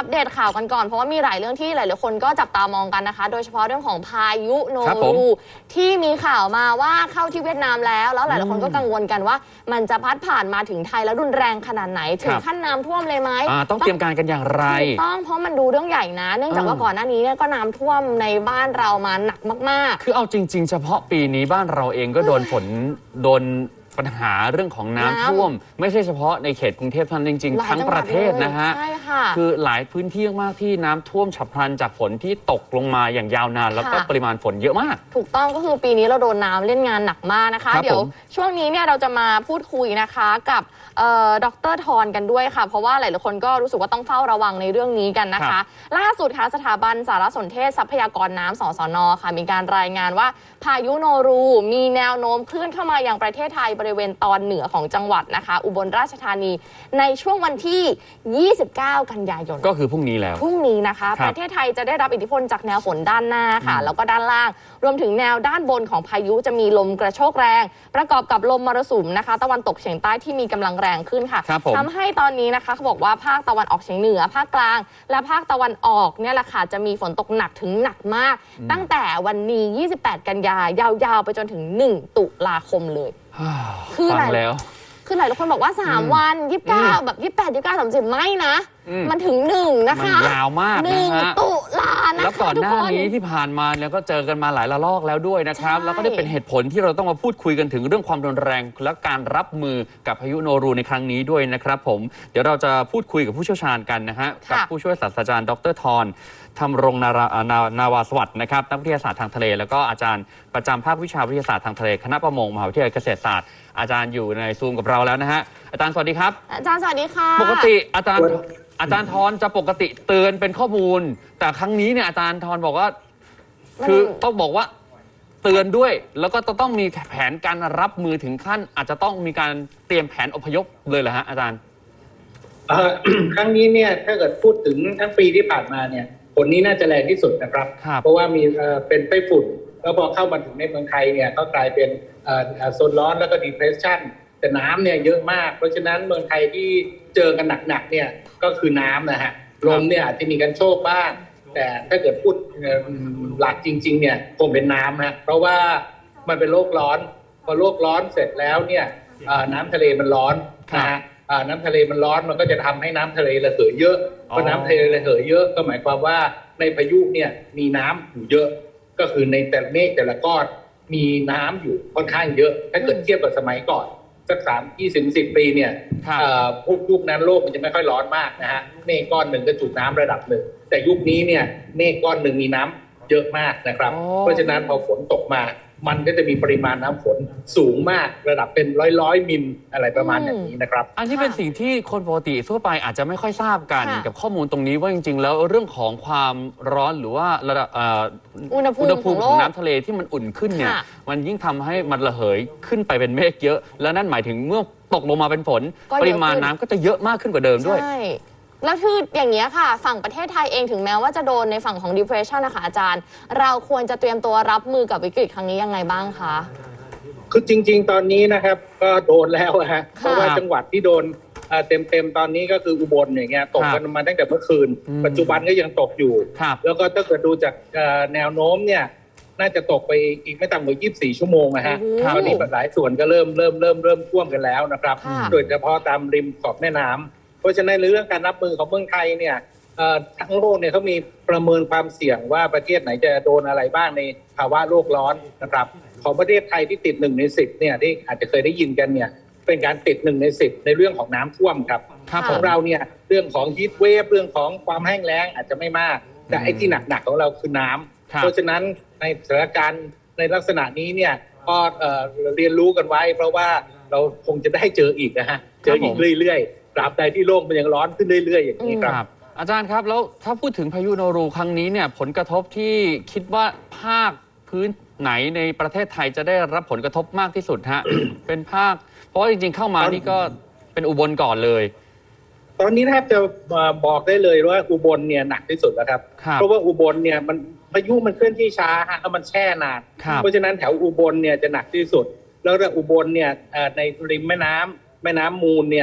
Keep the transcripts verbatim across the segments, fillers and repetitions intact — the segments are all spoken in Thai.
ปเดตข่าวกันก่อนเพราะว่ามีหลายเรื่องที่หลายๆคนก็จับตามองกันนะคะโดยเฉพาะเรื่องของพายุโนรูที่มีข่าวมาว่าเข้าที่เวียดนามแล้วแล้วหลายๆคนก็กังวลกันว่ามันจะพัดผ่านมาถึงไทยแล้วรุนแรงขนาดไหนถึงขั้นน้ำท่วมเลยไหมต้องเตรียมการกันอย่างไรถูกต้องเพราะมันดูเรื่องใหญ่นะเนื่องจากว่าก่อนหน้านี้เนี่ยก็น้ำท่วมในบ้านเรามาหนักมากๆคือเอาจริงๆเฉพาะปีนี้บ้านเราเองก็โดนฝนโดนปัญหาเรื่องของน้ำท่วมไม่ใช่เฉพาะในเขตกรุงเทพเท่านั้นจริงๆทั้งประเทศนะฮะคือหลายพื้นที่มากที่น้ำท่วมฉับพลันจากฝนที่ตกลงมาอย่างยาวนานแล้วก็ปริมาณฝนเยอะมากถูกต้องก็คือปีนี้เราโดนน้ำเล่นงานหนักมากนะคะเดี๋ยวช่วงนี้เนี่ยเราจะมาพูดคุยนะคะกับดร.ธรกันด้วยค่ะเพราะว่าหลายๆคนก็รู้สึกว่าต้องเฝ้าระวังในเรื่องนี้กันนะคะล่าสุดค่ะสถาบันสารสนเทศทรัพยากรน้ำสสน.ค่ะมีการรายงานว่าพายุโนรูมีแนวโน้มเคลื่อนเข้ามายังประเทศไทยบริเวณตอนเหนือของจังหวัดนะคะอุบลราชธานีในช่วงวันที่ยี่สิบเก้ากันยายนก็คือพรุ่งนี้แล้วพรุ่งนี้นะคะประเทศไทยจะได้รับอิทธิพลจากแนวฝนด้านหน้าค่ะแล้วก็ด้านล่างรวมถึงแนวด้านบนของพายุจะมีลมกระโชกแรงประกอบกับลมมรสุมนะคะตะวันตกเฉียงใต้ที่มีกำลังแรงขึ้นค่ะทำให้ตอนนี้นะคะเขาบอกว่าภาคตะวันออกเฉียงเหนือภาคกลางและภาคตะวันออกเนี่ยแหละค่ะจะมีฝนตกหนักถึงหนักมากตั้งแต่วันนี้ยี่สิบแปดกันยายาวๆไปจนถึงหนึ่งตุลาคมเลยคือฟังแล้วคือหลายคนบอกว่าสามวันยี่สิบเก้าแบบยี่สิบแปด ยี่สิบเก้า สามสิบไม่นะมันถึงหนึ่งนะคะมันยาวมากนะฮะตุลานะคะแล้วก่อนหน้านี้ที่ผ่านมาเนี่ยก็เจอกันมาหลายระลอกแล้วด้วยนะครับแล้วก็ได้เป็นเหตุผลที่เราต้องมาพูดคุยกันถึงเรื่องความรุนแรงและการรับมือกับพายุโนรูในครั้งนี้ด้วยนะครับผมเดี๋ยวเราจะพูดคุยกับผู้เชี่ยวชาญกันนะฮะกับผู้ช่วยศาสตราจารย์ดร.ธรธรรมรงนารานาวาสวัสดิ์นะครับนักวิทยาศาสตร์ทางทะเลแล้วก็อาจารย์ประจำภาควิชาวิทยาศาสตร์ทางทะเลคณะประมงมหาวิทยาลัยเกษตรศาสตร์อาจารย์อยู่ในซูมกับเราแล้วนะฮะอาจารย์สวัสดีครับอาจารย์สวัสดีค่ะปกติอาจารย์อาจารย์ธรจะปกติเตือนเป็นข้อมูลแต่ครั้งนี้เนี่ยอาจารย์ธรบอกว่าคือต้องบอกว่าเตือนด้วยแล้วก็ต้องมีแผนการรับมือถึงขั้นอาจจะต้องมีการเตรียมแผนอพยพเลยเหรอฮะอาจารย์ครั้งนี้เนี่ยถ้าเกิดพูดถึงทั้งปีที่ผ่านมาเนี่ยผลนี้น่าจะแรงที่สุดนะครับเพราะว่ามีเป็นไต้ฝุ่นแล้วพอเข้ามาถึงในเมืองไทยเนี่ยก็กลายเป็นโซนร้อนแล้วก็ depression แต่น้ำเนี่ยเยอะมากเพราะฉะนั้นเมืองไทยที่เจอกันหนักๆเนี่ยก็คือน้ำนะฮะลมเนี่ยอาจจะมีการโชกบ้างแต่ถ้าเกิดพูดหลักจริงๆเนี่ยคงเป็นน้ำฮะเพราะว่ามันเป็นโลกร้อนพอโลกร้อนเสร็จแล้วเนี่ยน้ำทะเลมันร้อนนะฮะน้ำทะเลมันร้อนมันก็จะทำให้น้ำทะเลระเหยเยอะพอน้ำทะเลระเหยเยอะก็หมายความว่าในพายุเนี่ยมีน้ำอยู่เยอะก็คือในแต่เมฆแต่ละก้อนมีน้ำอยู่ค่อนข้างเยอะถ้าเกิดเทียบกับสมัยก่อนสักสามยี่สิบสิบปีเนี่ยพวกยุคนั้นโลกมันจะไม่ค่อยร้อนมากนะฮะเมฆก้อนหนึ่งก็จุน้ำระดับหนึ่งแต่ยุคนี้เนี่ยเมฆก้อนหนึ่งมีน้ำเยอะมากนะครับเพราะฉะนั้นพอฝนตกมามันก็จะมีปริมาณน้ำฝนสูงมากระดับเป็นร้อยร้อยมิลอะไรประมาณอย่างนี้นะครับอันนี้เป็นสิ่งที่คนปกติทั่วไปอาจจะไม่ค่อยทราบกันกับข้อมูลตรงนี้ว่าจริงๆแล้วเรื่องของความร้อนหรือว่าระดับอุณหภูมิของน้ำทะเลที่มันอุ่นขึ้นเนี่ยมันยิ่งทำให้มันระเหยขึ้นไปเป็นเมฆเยอะแล้วนั่นหมายถึงเมื่อตกลงมาเป็นฝนปริมาณน้ำก็จะเยอะมากขึ้นกว่าเดิมด้วยแล้วคืออย่างนี้ค่ะฝั่งประเทศไทยเองถึงแม้ว่าจะโดนในฝั่งของ depression นะคะอาจารย์เราควรจะเตรียมตัวรับมือกับวิกฤตครั้งนี้ยังไงบ้างคะคือจริงๆตอนนี้นะครับก็โดนแล้วฮะเพราะว่าจังหวัดที่โดนเต็มๆตอนนี้ก็คืออุบลอย่างเงี้ยตกกันมาตั้งแต่เมื่อคืนปัจจุบันก็ยังตกอยู่แล้วก็ถ้าเกิดดูจากแนวโน้มเนี่ยน่าจะตกไปอีกไม่ต่ำกว่ายี่สิบสี่ชั่วโมงนะฮะตอนนี้หลายส่วนก็เริ่มเริ่มเริ่มเริ่มท่วมกันแล้วนะครับโดยเฉพาะตามริมขอบแม่น้ำเพราะฉะนั้นในเรื่องการรับมือของเมืองไทยเนี่ยทั้งโลกเนี่ยเขามีประเมินความเสี่ยงว่าประเทศไหนจะโดนอะไรบ้างในภาวะโลกร้อนนะครับของประเทศไทยที่ติดหนึ่งในสิบเนี่ยที่อาจจะเคยได้ยินกันเนี่ยเป็นการติดหนึ่งในสิบในเรื่องของน้ำท่วมครับของเราเนี่ยเรื่องของฮีทเวฟเรื่องของความแห้งแล้งอาจจะไม่มากแต่ไอ้ที่หนักๆของเราคือน้ำเพราะฉะนั้นในสถานการณ์ในลักษณะนี้เนี่ยก็เรียนรู้กันไว้เพราะว่าเราคงจะได้เจออีกนะฮะเจออีกเรื่อยๆตราบใดที่โลกมันยังร้อนขึ้นเรื่อยๆอย่างนี้ครับอาจารย์ครับแล้วถ้าพูดถึงพายุโนรูครั้งนี้เนี่ยผลกระทบที่คิดว่าภาคพื้นไหนในประเทศไทยจะได้รับผลกระทบมากที่สุดฮะ เป็นภาคเพราะว่าจริงๆเข้ามานี่ก็เป็นอุบลก่อนเลยตอนนี้แทบจะบอกได้เลยว่าอุบลเนี่ยหนักที่สุดแล้วครับเพราะว่าอุบลเนี่ยมันพายุมันเคลื่อนที่ช้าฮะแล้วมันแช่นานเพราะฉะนั้นแถวอุบลเนี่ยจะหนักที่สุดแล้วอุบลเนี่ยในริมแม่น้ำแม่น้ำมูลเนี่ย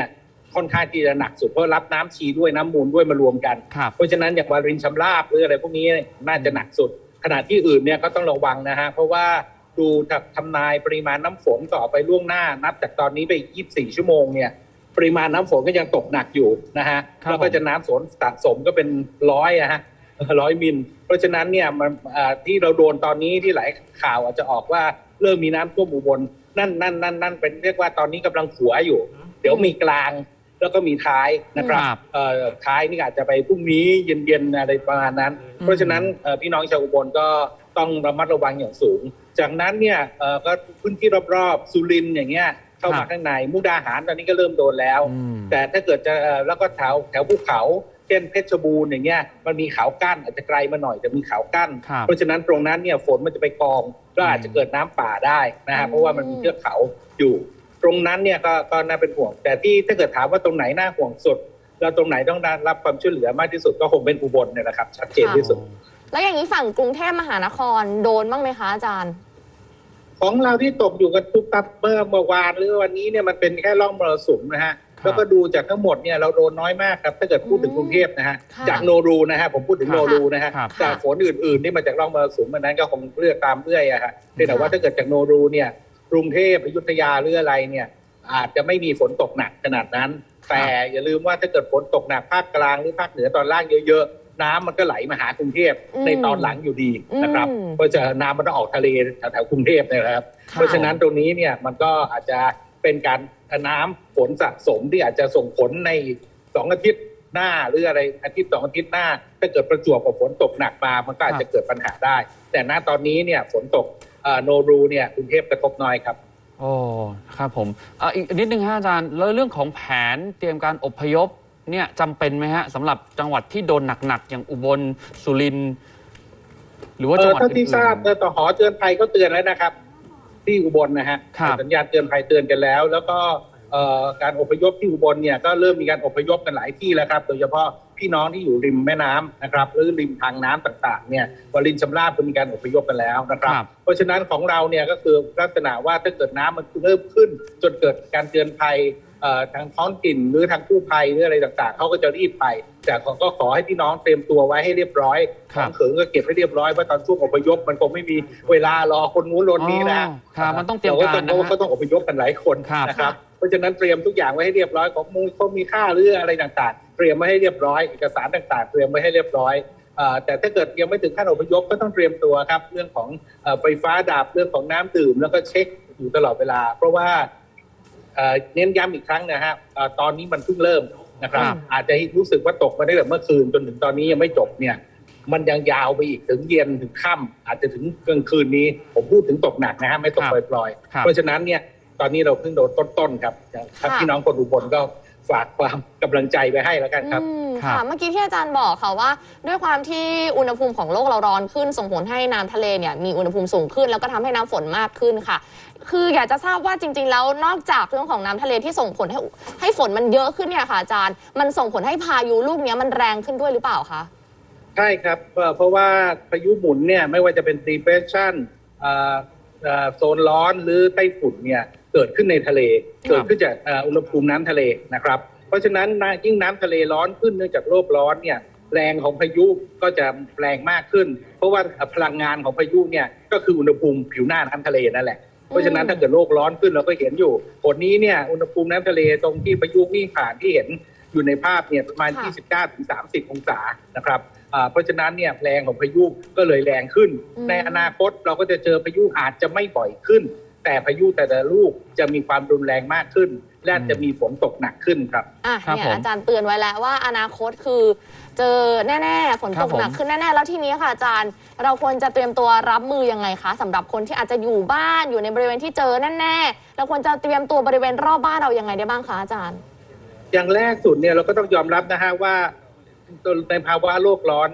ค่อนข้างที่จะหนักสุดเพราะรับน้ำชีด้วยน้ำมูลด้วยมารวมกันเพราะฉะนั้นอย่างวารินชำราบหรืออะไรพวกนี้น่าจะหนักสุดขณะที่อื่นเนี่ยก็ต้องระวังนะฮะเพราะว่าดูทำนายปริมาณน้ำฝนต่อไปล่วงหน้านับจากตอนนี้ไปยี่สิบสี่ชั่วโมงเนี่ยปริมาณน้ำฝนก็ยังตกหนักอยู่นะฮะแล้วก็จะน้ำฝนสะสมก็เป็นร้อยอะฮะร้อยมิลเพราะฉะนั้นเนี่ยมันที่เราโดนตอนนี้ที่หลายข่าวอาจจะออกว่าเริ่มมีน้ำท่วมอุบลนั่นนั่นนั่นนั่นเป็นเรียกว่าตอนนี้กำลังขัวอยู่เดี๋ยวมีกลางแล้วก็มีท้ายนะครับท้ายนี่อาจจะไปพรุ่งนี้เย็นๆอะไรประมาณนั้นเพราะฉะนั้นพี่น้องชาวอุบลก็ต้องระมัดระวังอย่างสูงจากนั้นเนี่ยก็พื้นที่รอบๆสุรินทร์อย่างเงี้ยเข้ามาข้างในมุกดาหารตอนนี้ก็เริ่มโดนแล้วแต่ถ้าเกิดจะแล้วก็แถวแถวภูเขาเช่นเพชรบูรณ์อย่างเงี้ยมันมีเขากั้นอาจจะไกลมาหน่อยแต่มีเขากั้นเพราะฉะนั้นตรงนั้นเนี่ยฝนมันจะไปกองก็อาจจะเกิดน้ำป่าได้นะฮะเพราะว่ามันมีเทือกเขาอยู่ตรงนั้นเนี่ยก็ก็น่าเป็นห่วงแต่ที่ถ้าเกิดถามว่าตรงไหนน่าห่วงสุดแล้วตรงไหนต้องได้รับความช่วยเหลือมากที่สุดก็คงเป็นอุบลเนี่ยนะครับชัดเจนที่สุดแล้วอย่างนี้ฝั่งกรุงเทพมหานครโดนบ้างไหมคะอาจารย์ของเราที่ตกอยู่กันทุกตับเมื่อเมื่อวานหรือวันนี้เนี่ยมันเป็นแค่ร่องมรสุมนะฮะแล้วก็ดูจากทั้งหมดเนี่ยเราโดนน้อยมากครับถ้าเกิดพูดถึงกรุงเทพนะฮะจากโนรูนะฮะผมพูดถึงโนรูนะฮะแต่ฝนอื่นๆที่มาจากร่องมรสุมมันนั้นก็คงเลือกตามเรื่อยอะฮะแต่ว่าถ้าเกิดจากโนรูเนี่ยกรุงเทพอยุธยาหรืออะไรเนี่ยอาจจะไม่มีฝนตกหนักขนาดนั้นแต่อย่าลืมว่าถ้าเกิดฝนตกหนักภาคกลางหรือภาคเหนือตอนล่างเยอะๆน้ำมันก็ไหลมาหากรุงเทพในตอนหลังอยู่ดีนะครับเพราะจะน้ำมันต้องออกทะเลแถวๆกรุงเทพนะครับเพราะฉะนั้นตรงนี้เนี่ยมันก็อาจจะเป็นการน้ำฝนสะสมที่อาจจะส่งผลในสองอาทิตย์หน้าหรืออะไรอาทิตย์สองอาทิตย์หน้าถ้าเกิดประจวบกับฝนตกหนักมามันก็อาจจะเกิดปัญหาได้แต่ณตอนนี้เนี่ยฝนตกโนรูเนี่ยกรุงเทพกระทบน้อยครับโอ้ครับผมอ่ะอีกนิดนึงฮะอาจารย์แล้วเรื่องของแผนเตรียมการอพยพเนี่ยจำเป็นไหมฮะสำหรับจังหวัดที่โดนหนักๆอย่างอุบลสุรินทร์หรือว่าจังหวัดอื่นๆที่ทราบต่อหอเตือนภัยก็เตือนแล้วนะครับที่อุบลนะฮะสัญญาณเตือนภัยเตือนกันแล้วแล้วก็การอพยพที่อุบลเนี่ยก็เริ่มมีการอพยพกันหลายที่แล้วครับโดยเฉพาะพี่น้องที่อยู่ริมแม่น้ำนะครับหรือริมทางน้ำต่างๆเนี่ยวารินชำราบก็มีการอพยพกันแล้วนะครับเพราะฉะนั้นของเราเนี่ยก็คือลักษณะว่าถ้าเกิดน้ำมันเริ่มขึ้นจนเกิดการเตือนภัยทางท้องถิ่นหรือทางกู้ภัยหรืออะไรต่างๆเขาก็จะรีบไปแต่ก็ขอให้พี่น้องเตรียมตัวไว้ให้เรียบร้อยของเขิงก็เก็บให้เรียบร้อยเพราะตอนช่วงอพยพมันคงไม่มีเวลารอคนนู้นคนนี้นะครับมันต้องเตรียมการนะก็ต้องอพยพกันหลายคนนะครับเพราะฉะนั้นเตรียมทุกอย่างไว้ให้เรียบร้อยของมูลเขามีค่าหรืออะไรต่างๆเตรียมไว้ให้เรียบร้อยเอกสารต่างๆเตรียมไว้ให้เรียบร้อยแต่ถ้าเกิดยังไม่ถึงขั้นอพยพก็ต้องเตรียมตัวครับเรื่องของไฟฟ้าดับเรื่องของน้ำดื่มแล้วก็เช็คอยู่ตลอดเวลาเพราะว่าเน้นย้ำอีกครั้งนะฮะตอนนี้มันเพิ่งเริ่มนะครับอาจจะรู้สึกว่าตกมาได้แต่เมื่อคืนจนถึงตอนนี้ยังไม่จบเนี่ยมันยังยาวไปอีกถึงเย็นถึงค่ำอาจจะถึงกลางคืนนี้ผมพูดถึงตกหนักนะฮะไม่ตกปล่อยๆเพราะฉะนั้นเนี่ยตอนนี้เราเพิ่งโดนต้นๆครับครับพี่น้องคนอุบลก็ฝากความกำลังใจไปให้แล้วกันครับค่ะเมื่อกี้ที่อาจารย์บอกค่ะว่าด้วยความที่อุณหภูมิของโลกเราร้อนขึ้นส่งผลให้น้ำทะเลเนี่ยมีอุณหภูมิสูงขึ้นแล้วก็ทำให้น้ำฝนมากขึ้นค่ะคืออยากจะทราบว่าจริงๆแล้วนอกจากเรื่องของน้ำทะเลที่ส่งผลให้ให้ฝนมันเยอะขึ้นเนี่ยค่ะอาจารย์มันส่งผลให้พายุลูกนี้มันแรงขึ้นด้วยหรือเปล่าคะใช่ครับเพราะว่าพายุหมุนเนี่ยไม่ว่าจะเป็น depression โซนร้อนหรือไต้ฝุ่นเนี่ยเกิดขึ้นในทะเลเกิดขึ้นจากอุณหภูมิน้ำทะเลนะครับเพราะฉะนั้นยิ่งน้ำทะเลร้อนขึ้นเนื่องจากโลกร้อนเนี่ยแรงของพายุก็จะแรงมากขึ้นเพราะว่าพลังงานของพายุเนี่ยก็คืออุณหภูมิผิวหน้าน้ำทะเลนั่นแหละเพราะฉะนั้นถ้าเกิดโลกร้อนขึ้นเราก็เห็นอยู่ผลนี้เนี่ยอุณหภูมิน้ำทะเลตรงที่พายุวิ่งผ่านที่เห็นอยู่ในภาพเนี่ยประมาณ ยี่สิบเก้าถึงสามสิบ องศานะครับเพราะฉะนั้นเนี่ยแรงของพายุก็เลยแรงขึ้นในอนาคตเราก็จะเจอพายุอาจจะไม่บ่อยขึ้นแต่พายุแต่ละลูกจะมีความรุนแรงมากขึ้นและจะมีฝนตกหนักขึ้นครับอ่ะเนี่ยอาจารย์เตือนไว้แล้วว่าอนาคตคือเจอแน่ๆฝนตกหนักขึ้นแน่ๆแล้วทีนี้ค่ะอาจารย์เราควรจะเตรียมตัวรับมือยังไงคะสำหรับคนที่อาจจะอยู่บ้านอยู่ในบริเวณที่เจอแน่ๆเราควรจะเตรียมตัวบริเวณรอบบ้านเรายังไงได้บ้างคะอาจารย์อย่างแรกสุดเนี่ยเราก็ต้องยอมรับนะฮะว่าในภาวะโลกร้อนเนี่ย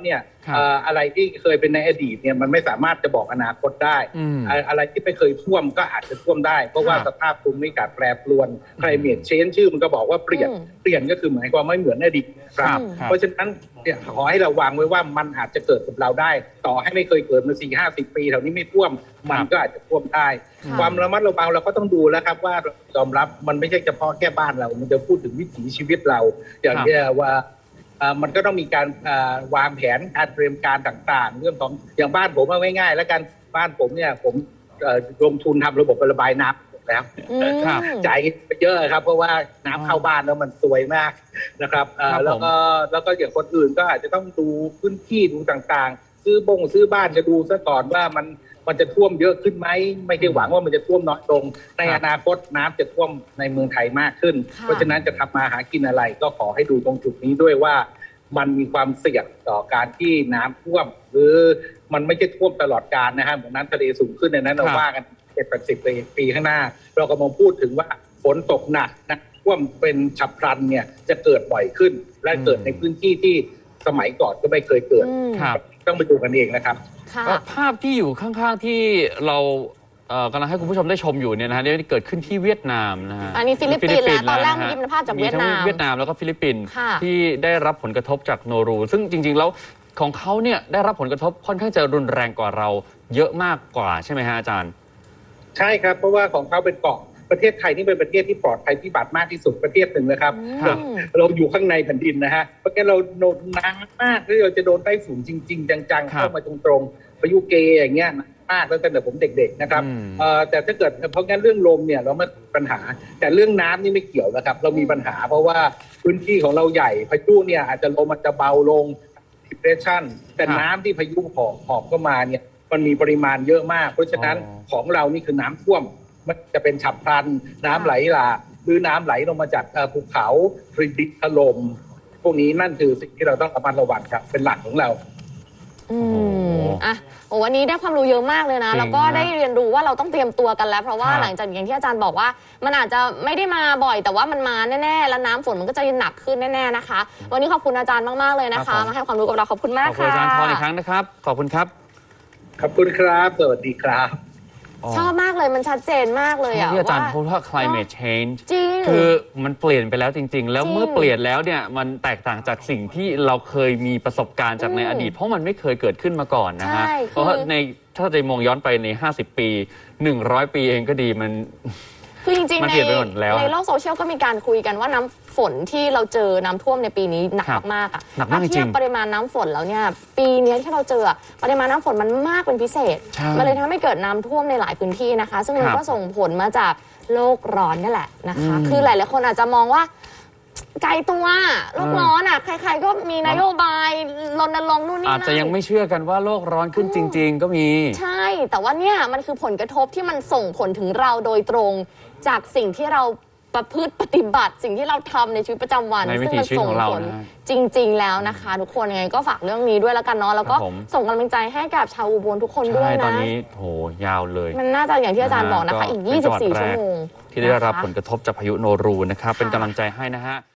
อะไรที่เคยเป็นในอดีตเนี่ยมันไม่สามารถจะบอกอนาคตได้อะไรที่ไม่เคยท่วมก็อาจจะท่วมได้เพราะว่าสภาพภูมิอากาศแปรปรวน climate change ชื่อมันก็บอกว่าเปลี่ยนเปลี่ยนก็คือหมายความไม่เหมือนอดีตครับเพราะฉะนั้นขอให้เราวางไว้ว่ามันอาจจะเกิดกับเราได้ต่อให้ไม่เคยเกิดมาสี่ห้าสิบปีแถวนี้ไม่ท่วมมันก็อาจจะท่วมได้ความระมัดระวังเราก็ต้องดูแล้วครับว่ายอมรับมันไม่ใช่เฉพาะแค่บ้านเรามันจะพูดถึงวิถีชีวิตเราอย่างที่ว่ามันก็ต้องมีการวางแผนการเตรียมการต่างๆเรื่องของอย่างบ้านผมเอาง่ายๆแล้วกันบ้านผมเนี่ยผมลงทุนทำระบบระบายน้ำแล้วจ่ายไปเยอะครับเพราะว่าน้ำเข้าบ้านแล้วมันซวยมากนะครับแล้วก็แล้วก็อย่างคนอื่นก็อาจจะต้องดูพื้นที่ดูต่างๆซื้อบงซื้อบ้านจะดูซะก่อนว่ามันมันจะท่วมเยอะขึ้นไหมไม่ได้หวังว่ามันจะท่วมน้อยลงในอนาคตน้ำจะท่วมในเมืองไทยมากขึ้นเพราะฉะนั้นจะทำมาหากินอะไรก็ขอให้ดูตรงจุดนี้ด้วยว่ามันมีความเสี่ยงต่อการที่น้ำท่วมหรือมันไม่ใช่ท่วมตลอดกาลนะฮะเหมือนน้ำทะเลสูงขึ้นในนั้นเราว่ากันเจ็ดแปดสิบปีข้างหน้าเรากำลังพูดถึงว่าฝนตกหนักนะท่วมเป็นฉับพลันเนี่ยจะเกิดบ่อยขึ้นและเกิดในพื้นที่ที่สมัยก่อนก็ไม่เคยเกิดต้องไปดูกันเองนะครับภาพที่อยู่ข้างๆที่เรากำลังให้คุณผู้ชมได้ชมอยู่เนี่ยนะฮะนี่เกิดขึ้นที่เวียดนามนะฮะอันนี้ฟิลิปปินส์แล้วตอนแรกมีภาพจากเวียดนามเวียดนามแล้วก็ฟิลิปปินส์ที่ได้รับผลกระทบจากโนรูซึ่งจริงๆแล้วของเขาเนี่ยได้รับผลกระทบค่อนข้างจะรุนแรงกว่าเราเยอะมากกว่าใช่ไหมฮะอาจารย์ใช่ครับเพราะว่าของเขาเป็นเกาะประเทศไทยนี่เป็นประเทศที่ปลอดภัยพิบัติมากที่สุดประเทศหนึ่งนะครับเราอยู่ข้างในแผ่นดินนะฮะเพราะงั้นเราโดนน้ำมากที่เราจะโดนไต้ฝุ่นจริงๆจังๆเข้ามาตรงๆพายุเกอย่างเงี้ยมากตั้งแต่ผมเด็กๆนะครับแต่ถ้าเกิดเพราะงั้นเรื่องลมเนี่ยเราไม่ปัญหาแต่เรื่องน้ำนี่ไม่เกี่ยวนะครับเรามีปัญหาเพราะว่าพื้นที่ของเราใหญ่พายุเนี่ยอาจจะลมมันจะเบาลง depression แต่น้ำที่พายุหอบหอบเข้ามาเนี่ยมันมีปริมาณเยอะมากเพราะฉะนั้นของเรานี่คือน้ำท่วมมันจะเป็นฉับพลันน้ำไหลหลากหรือน้ำไหลลงมาจากภูเขาดินถล่มพวกนี้นั่นคือสิ่งที่เราต้องระมัดระวังครับเป็นหลักของเราอืมอ่ะโอ้วันนี้ได้ความรู้เยอะมากเลยนะแล้วก็ได้เรียนรู้ว่าเราต้องเตรียมตัวกันแล้วเพราะว่าหลังจากอย่างที่อาจารย์บอกว่ามันอาจจะไม่ได้มาบ่อยแต่ว่ามันมาแน่ๆแล้วน้ำฝนมันก็จะหนักขึ้นแน่ๆนะคะวันนี้ขอบคุณอาจารย์มากๆเลยนะคะมาให้ความรู้กับเราขอบคุณมากค่ะขอบคุณอาจารย์ทอนอีกครั้งนะครับขอบคุณครับขอบคุณครับสวัสดีครับชอบมากเลยมันชัดเจนมากเลยอ่ะที่อาจารย์พูดว่า climate change จริงคือมันเปลี่ยนไปแล้วจริงๆแล้วเมื่อเปลี่ยนแล้วเนี่ยมันแตกต่างจากสิ่งที่เราเคยมีประสบการณ์จากในอดีตเพราะมันไม่เคยเกิดขึ้นมาก่อนนะฮะเพราะในถ้าจะมองย้อนไปในห้าสิบปีหนึ่งร้อยปีเองก็ดีมันคือจริงๆในในโลกโซเชียลก็มีการคุยกันว่าน้ำฝนที่เราเจอน้ำท่วมในปีนี้หนักมากอ่ะถ้าเทียบปริมาณน้ำฝนแล้วเนี่ยปีนี้ที่เราเจอปริมาณน้ำฝนมันมากเป็นพิเศษมันเลยทำให้เกิดน้ำท่วมในหลายพื้นที่นะคะซึ่งมันก็ส่งผลมาจากโลกร้อนนี่แหละนะคะคือหลายๆคนอาจจะมองว่าไกลตัวโลกร้อนอ่ะใครๆก็มีนโยบายรณรงค์นู่นนี่นั่นอาจจะยังไม่เชื่อกันว่าโลกร้อนขึ้นจริงๆก็มีใช่แต่ว่าเนี่ยมันคือผลกระทบที่มันส่งผลถึงเราโดยตรงจากสิ่งที่เราประพฤติปฏิบัติสิ่งที่เราทำในชีวิตประจำวันซึ่งมันส่งผลจริงๆแล้วนะคะทุกคนยังไงก็ฝากเรื่องนี้ด้วยแล้วกันเนาะแล้วก็ส่งกำลังใจให้กับชาวอุบลทุกคนด้วยนะตอนนี้โหยาวเลยมันน่าจะอย่างที่อาจารย์บอกนะคะอีกยี่สิบสี่ชั่วโมงที่ได้รับผลกระทบจากพายุโนรูนะครับเป็นกำลังใจให้นะฮะ